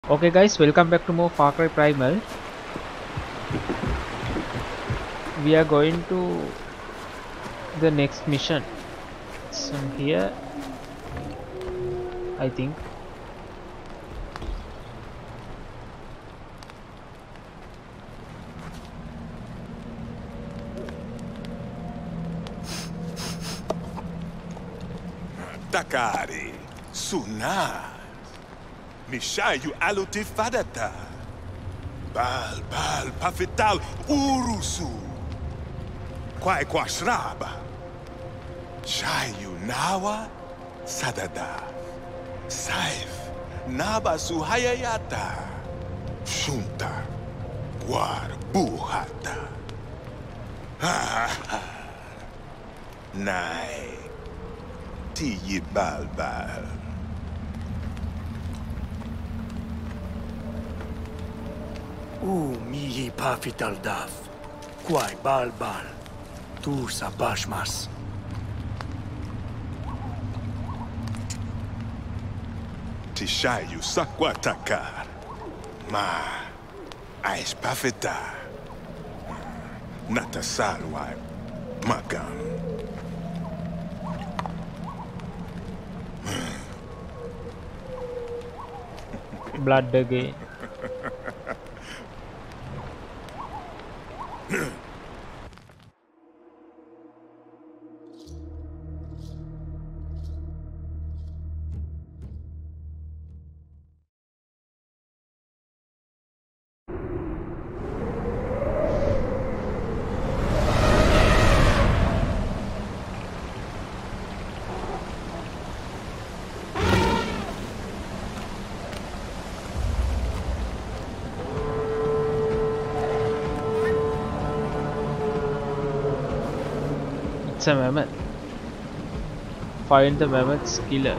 Okay guys, welcome back to more Far Cry Primal. We are going to the next mission. So here, I think. Takari, Suna, Mishayu Aluti Fadata, Bal Pafital Urusu, Kwai Kwashraba, Shayu Nawa, Sadada, Saif, Naba Suhayayata, Shunta, War Buhata, Nai. Tiyi Balbal. Miyi Pafital Daf. Kwai Balbal. Tu Sabashmas. Tishayu Sakwatakar. Ma. Ais Pafita. Natasalwai. Magam. Blood again. It's a mammoth. Find the mammoth's killer.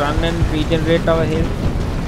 run and regenerate our health.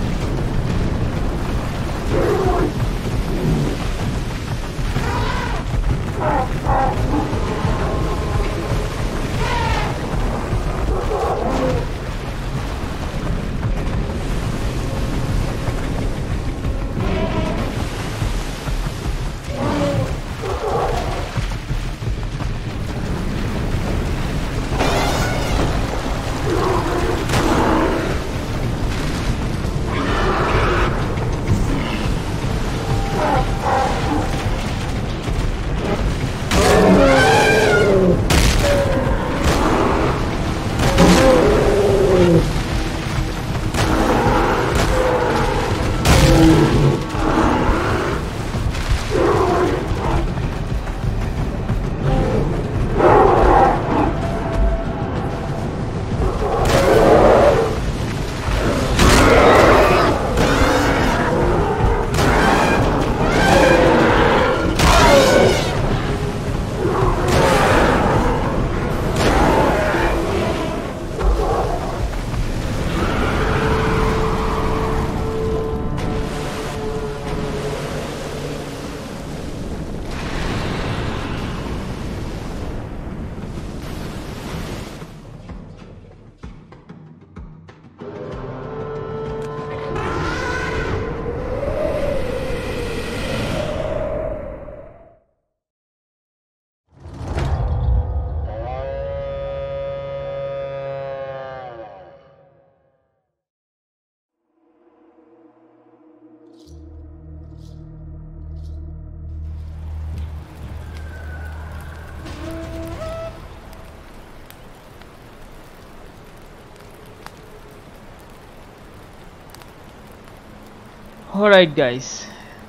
Alright guys,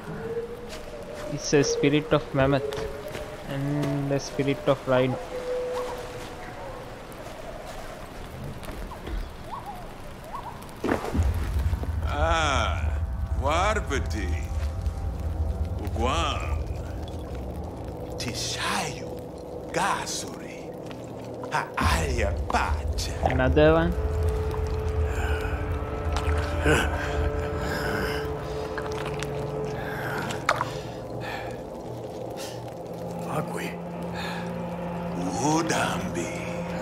it's a spirit of mammoth and a spirit of rhino. Ah, Warbati. Uguan. Tishayo. Gasuri. Haaya Pacha. Another one. Agui. Udambi.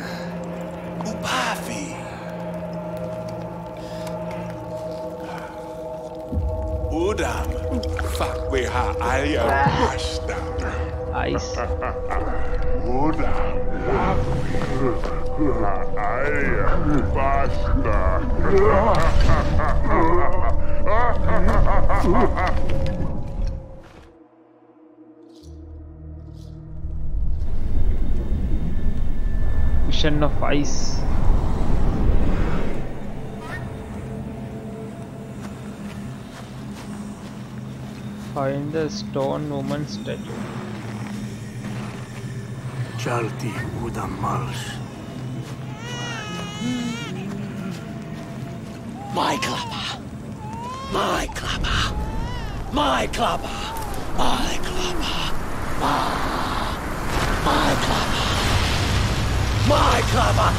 Upafi. Udam. Fakwe haaya pasta. Ice. Udam. Haaya pasta. Vision of ice. Find the stone woman statue. Chalti udam malsh. My clubber. My clubber. My clubber. My clubber. My clubber. My clubber.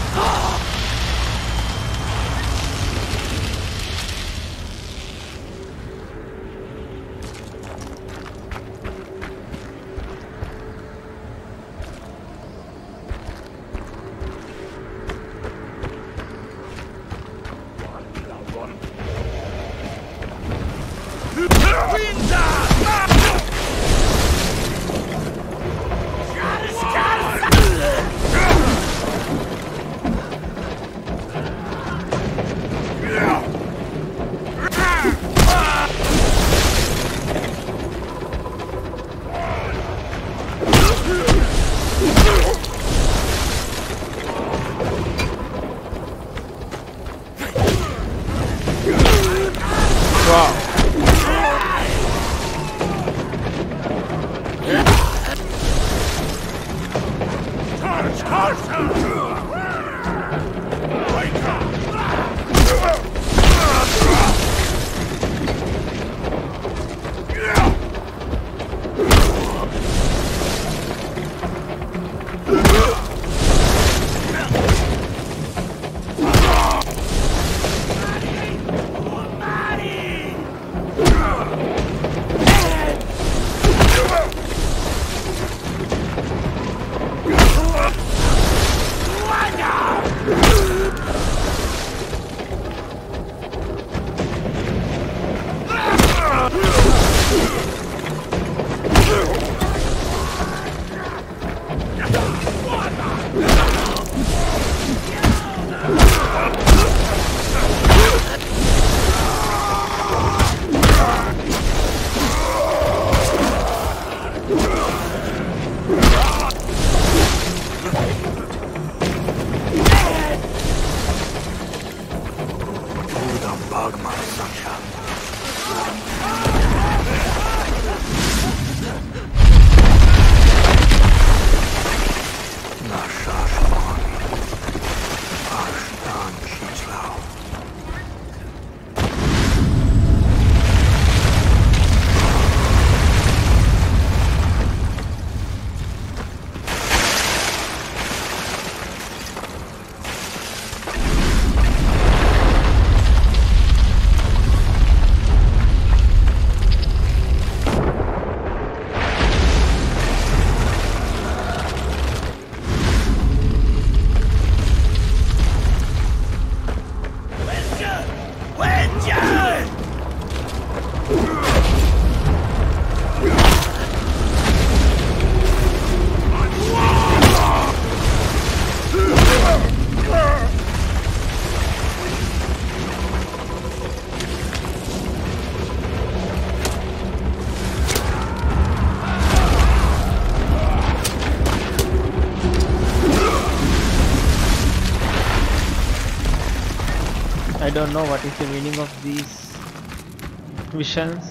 I don't know what is the meaning of these visions.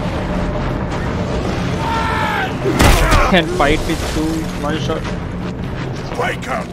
Can fight with two one shot. Wake up!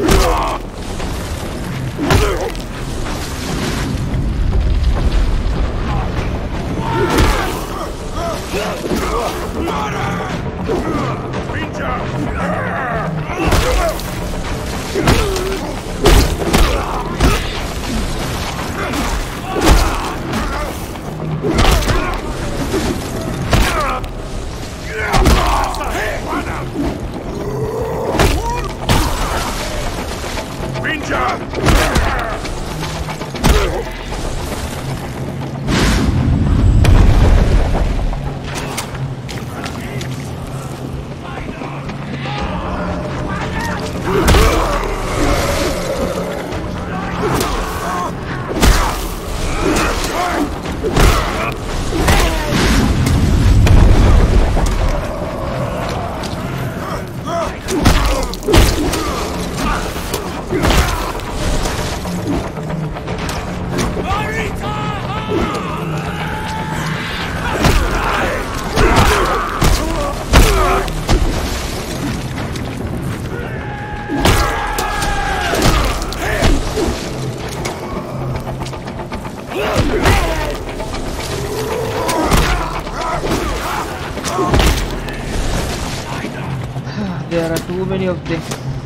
There are too many of them.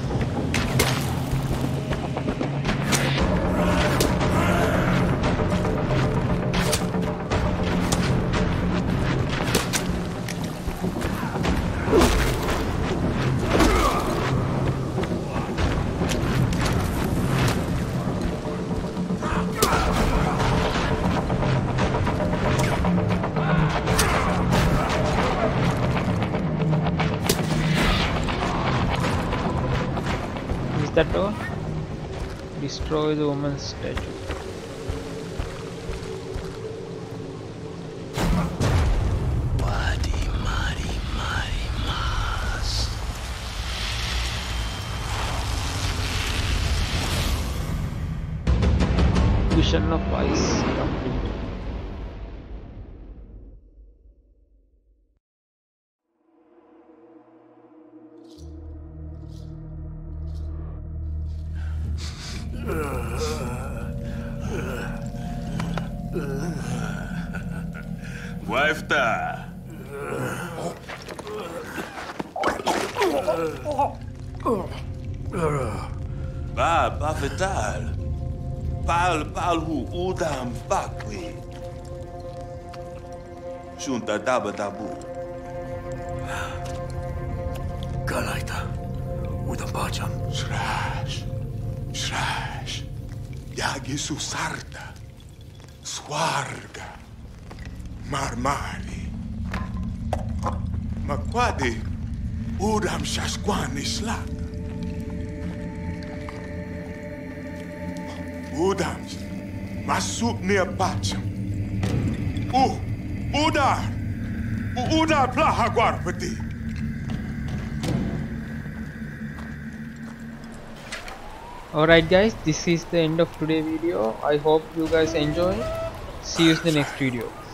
That all? Destroy the woman's statue. Vision of Ice complete. Wifta. Ba vital. Pal hu udam fakwi. Shunta daba dabu. Galaita. Udam bacham. Shrash. Yagi susarta. Swarga. Marmari. Makwadi. Udam shaskwani slak. Udam. Masuk near bacham. Udar. Udar plaha guarpati. Alright guys, this is the end of today's video. I hope you guys enjoy. See you in the next video.